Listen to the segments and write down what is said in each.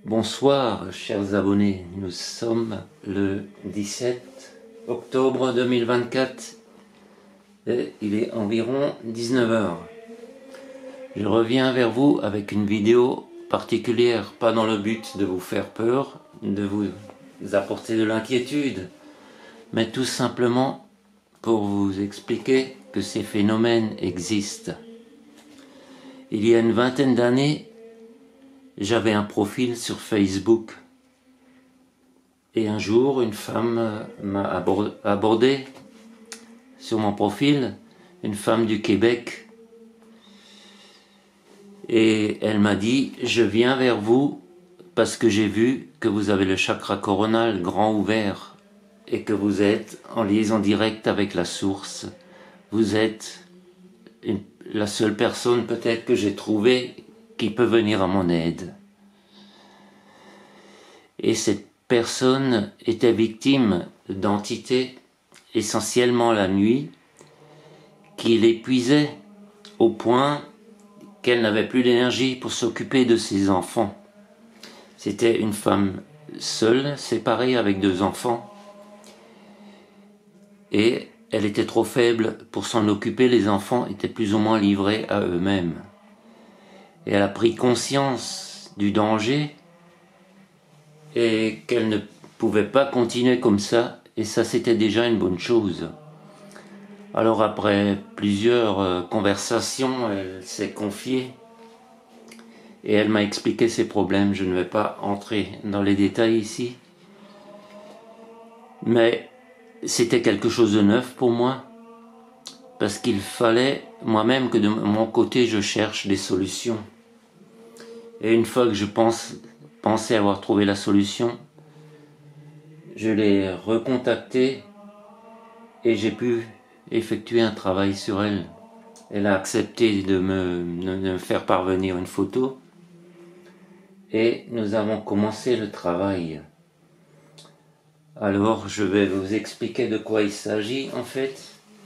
Bonsoir chers abonnés, nous sommes le 17 octobre 2024 et il est environ 19 heures. Je reviens vers vous avec une vidéo particulière, pas dans le but de vous faire peur, de vous apporter de l'inquiétude, mais tout simplement pour vous expliquer que ces phénomènes existent. Il y a une vingtaine d'années, j'avais un profil sur Facebook et un jour une femme m'a abordé sur mon profil, une femme du Québec, et elle m'a dit « Je viens vers vous parce que j'ai vu que vous avez le chakra coronal grand ouvert et que vous êtes en liaison directe avec la source. Vous êtes la seule personne peut-être que j'ai trouvée qui peut venir à mon aide. » Et cette personne était victime d'entités, essentiellement la nuit, qui l'épuisaient au point qu'elle n'avait plus d'énergie pour s'occuper de ses enfants. C'était une femme seule, séparée avec 2 enfants, et elle était trop faible pour s'en occuper. Les enfants étaient plus ou moins livrés à eux-mêmes. Et elle a pris conscience du danger et qu'elle ne pouvait pas continuer comme ça, et ça c'était déjà une bonne chose. Alors après plusieurs conversations, elle s'est confiée et elle m'a expliqué ses problèmes. Je ne vais pas entrer dans les détails ici, mais c'était quelque chose de neuf pour moi, parce qu'il fallait moi-même que de mon côté je cherche des solutions. Et une fois que je pensais avoir trouvé la solution, je l'ai recontactée et j'ai pu effectuer un travail sur elle. Elle a accepté de me faire parvenir une photo et nous avons commencé le travail. Alors je vais vous expliquer de quoi il s'agit en fait.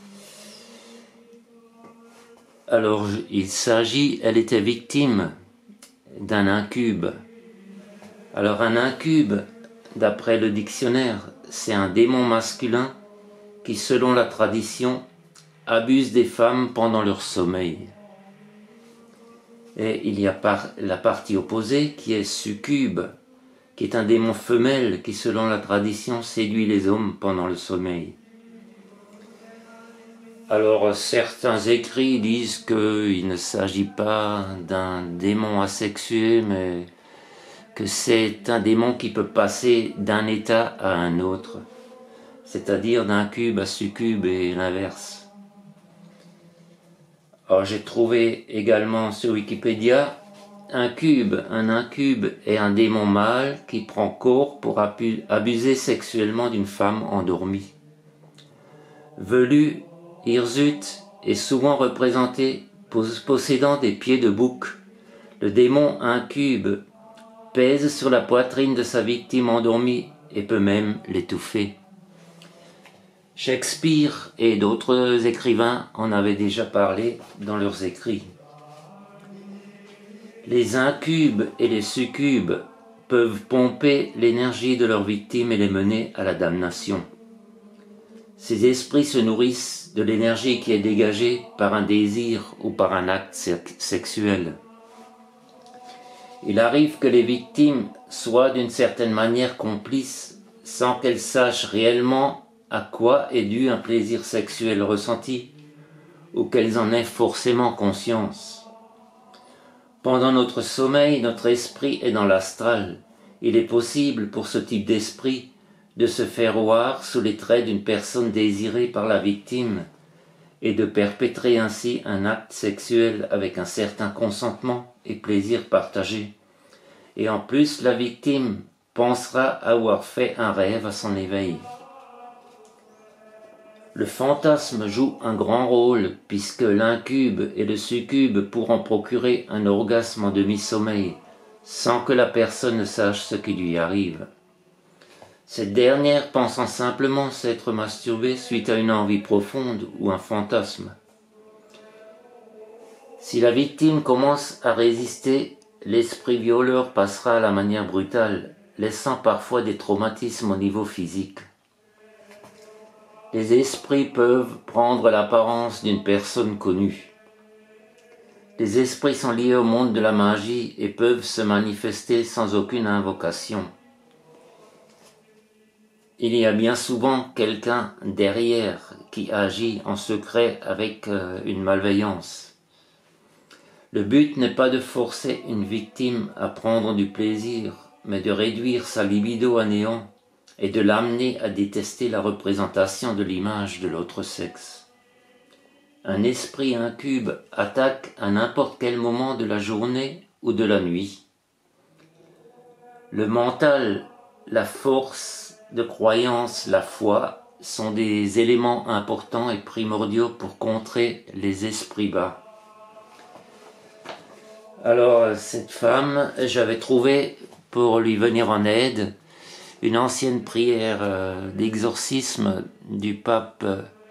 Alors il s'agit, elle était victime d'un incube. Alors un incube, d'après le dictionnaire, c'est un démon masculin qui, selon la tradition, abuse des femmes pendant leur sommeil. Et il y a la partie opposée qui est succube, qui est un démon femelle qui, selon la tradition, séduit les hommes pendant le sommeil. Alors certains écrits disent qu'il ne s'agit pas d'un démon asexué, mais que c'est un démon qui peut passer d'un état à un autre, c'est-à-dire d'un cube à succube et l'inverse. Alors j'ai trouvé également sur Wikipédia un incube est un démon mâle qui prend corps pour abuser sexuellement d'une femme endormie. Velu, hirsute est souvent représenté possédant des pieds de bouc. Le démon incube pèse sur la poitrine de sa victime endormie et peut même l'étouffer. Shakespeare et d'autres écrivains en avaient déjà parlé dans leurs écrits. Les incubes et les succubes peuvent pomper l'énergie de leurs victimes et les mener à la damnation. Ces esprits se nourrissent de l'énergie qui est dégagée par un désir ou par un acte sexuel. Il arrive que les victimes soient d'une certaine manière complices sans qu'elles sachent réellement à quoi est dû un plaisir sexuel ressenti ou qu'elles en aient forcément conscience. Pendant notre sommeil, notre esprit est dans l'astral. Il est possible pour ce type d'esprit de se faire voir sous les traits d'une personne désirée par la victime et de perpétrer ainsi un acte sexuel avec un certain consentement et plaisir partagé. Et en plus, la victime pensera avoir fait un rêve à son éveil. Le fantasme joue un grand rôle puisque l'incube et le succube pourront procurer un orgasme en demi-sommeil sans que la personne ne sache ce qui lui arrive. Cette dernière pensant simplement s'être masturbée suite à une envie profonde ou un fantasme. Si la victime commence à résister, l'esprit violeur passera à la manière brutale, laissant parfois des traumatismes au niveau physique. Les esprits peuvent prendre l'apparence d'une personne connue. Les esprits sont liés au monde de la magie et peuvent se manifester sans aucune invocation. Il y a bien souvent quelqu'un derrière qui agit en secret avec une malveillance. Le but n'est pas de forcer une victime à prendre du plaisir, mais de réduire sa libido à néant et de l'amener à détester la représentation de l'image de l'autre sexe. Un esprit incube attaque à n'importe quel moment de la journée ou de la nuit. Le mental, la force de croyance, la foi sont des éléments importants et primordiaux pour contrer les esprits bas. Alors cette femme, j'avais trouvé pour lui venir en aide une ancienne prière d'exorcisme du pape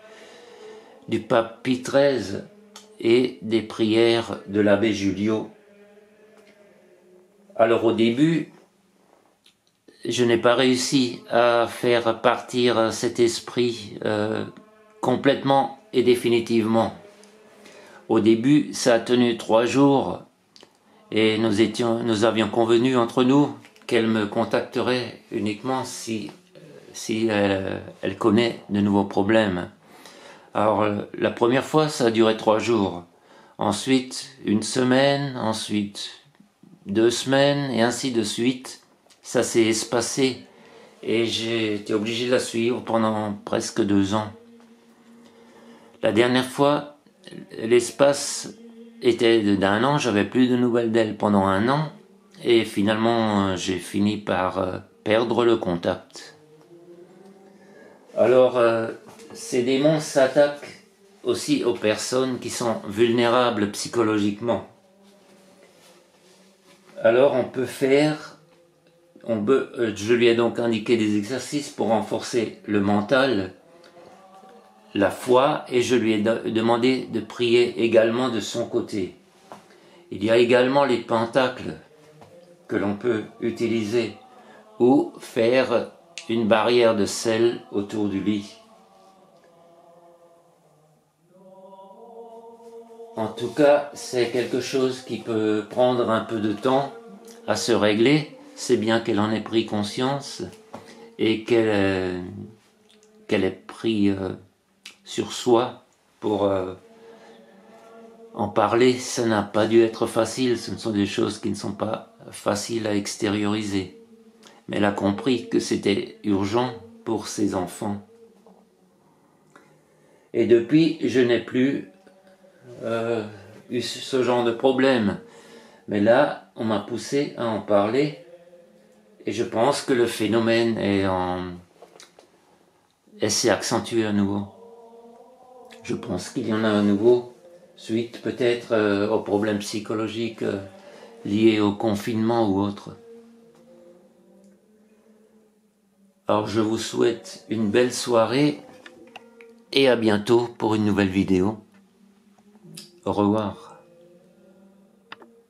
Pie XIII et des prières de l'abbé Julio. Alors au début, je n'ai pas réussi à faire partir cet esprit complètement et définitivement. Au début, ça a tenu 3 jours et nous avions convenu entre nous qu'elle me contacterait uniquement si elle connaît de nouveaux problèmes. Alors la première fois, ça a duré 3 jours. Ensuite, 1 semaine, ensuite 2 semaines, et ainsi de suite. Ça s'est espacé et j'ai été obligé de la suivre pendant presque 2 ans. La dernière fois, l'espace était d'1 an, j'avais plus de nouvelles d'elle pendant 1 an, et finalement j'ai fini par perdre le contact. Alors, ces démons s'attaquent aussi aux personnes qui sont vulnérables psychologiquement. Alors je lui ai donc indiqué des exercices pour renforcer le mental, la foi, et je lui ai demandé de prier également de son côté. Il y a également les pentacles que l'on peut utiliser ou faire une barrière de sel autour du lit. En tout cas, c'est quelque chose qui peut prendre un peu de temps à se régler. C'est bien qu'elle en ait pris conscience et qu'elle ait pris sur soi pour en parler. Ça n'a pas dû être facile, ce sont des choses qui ne sont pas faciles à extérioriser. Mais elle a compris que c'était urgent pour ses enfants. Et depuis, je n'ai plus eu ce genre de problème. Mais là, on m'a poussé à en parler. Et je pense que le phénomène s'est accentué à nouveau. Je pense qu'il y en a à nouveau, suite peut-être aux problèmes psychologiques liés au confinement ou autre. Alors je vous souhaite une belle soirée et à bientôt pour une nouvelle vidéo. Au revoir.